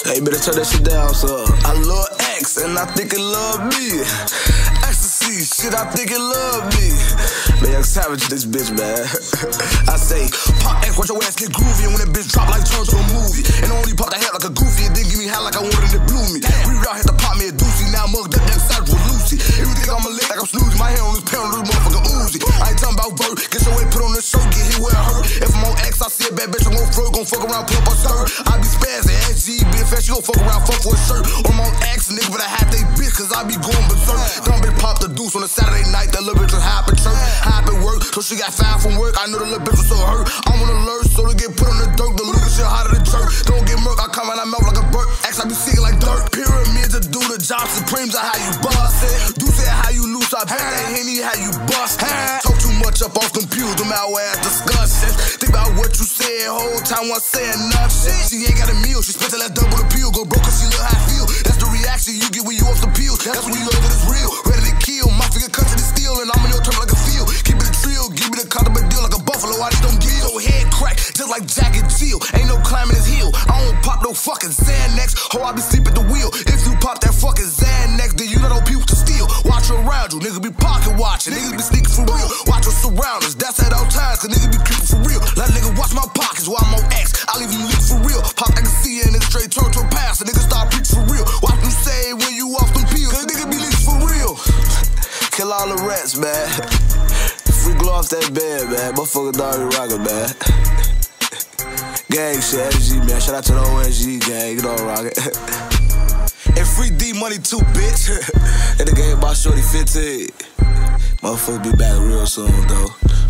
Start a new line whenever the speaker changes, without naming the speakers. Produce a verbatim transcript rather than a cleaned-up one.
Hey, better turn that shit down, so I love X, and I think it love me. Ecstasy, shit, I think it love me. Man, Young Savage, this bitch, man. I say, pop X, watch your ass get groovy, and when that bitch drop like turn to a movie. And only pop the head like a goofy, and then give me hell like I wanted to blew me. We out here to pop me a doozy, now mugged up Young Savage with Lucy. Everything I'ma lick like I'm snoozing, my hair on this pound, this motherfucker Uzi. I ain't talking about vert, get your way put on the shirt, get hit where it hurt. If I'm on X, I see a bad bitch, I'm gon' flirt, gon' fuck around, pull up a skirt. I be spazzing, S G, be a fast, she gon' fuck around, fuck for a shirt. I'm on X, nigga, but I have they bitch, cause I be going berserk. Dumb bitch pop the deuce on a Saturday night, that little bitch was high in church, high at work, so she got fired from work. I know the little bitch was so hurt. I'm on alert, so to get put on the dirt, the little shit hotter than jerk. Don't get murk, I come and I melt like a bird. X, I be singing like dirt. Pyramids to do the job, supremes are how you bust it. Do say how you loose, I bet that Henny how you bust it. Talk too much up off them pews, them out ass discussions. Think about what you said, whole time was saying nothing. She ain't got a meal, she spent till that double the pill, go broke cause she look how I feel. That's the reaction you get when you off the pills. That's when you know that it's real, ready to kill. My finger cut to the steel, and I'm on your turn like a field. Keep it a trio, give me the comfortable deal like a buffalo. I just don't give so head crack, just like Jack and Jill. Ain't no climbing his heel. I don't pop no fucking Xanax, ho, I be sleep at the wheel. If you pop that fucking Xanax, then you know no people to steal. Watch around you, niggas be pocket watching, niggas be sneaking for real. Watch your surroundings, that's at all times, cause niggas be creeping for real. Let nigga watch my pockets while I'm on X, I leave them leak for real. Pop that can see and nigga straight turn to a pass, and niggas start preaching for real. Watch them say when you off them pills, cause niggas be leaking for real. Kill all the rats, man. Free glow off that bed, man. Motherfucker dog be rockin', man. Gang shit, S G, man. Shout out to the O S G gang, you know rockin'. And free D money too, bitch. And the game about Shorty fifteen. Motherfucker be back real soon, though.